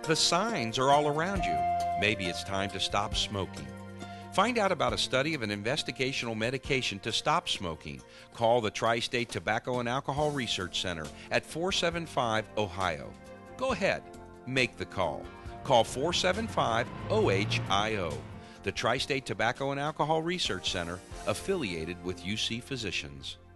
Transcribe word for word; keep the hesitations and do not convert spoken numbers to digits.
The signs are all around you. Maybe it's time to stop smoking. Find out about a study of an investigational medication to stop smoking. Call the Tri-State Tobacco and Alcohol Research Center at four seven five, Ohio. Go ahead, make the call. Call four seven five, O H I O. The Tri-State Tobacco and Alcohol Research Center, affiliated with U C Physicians.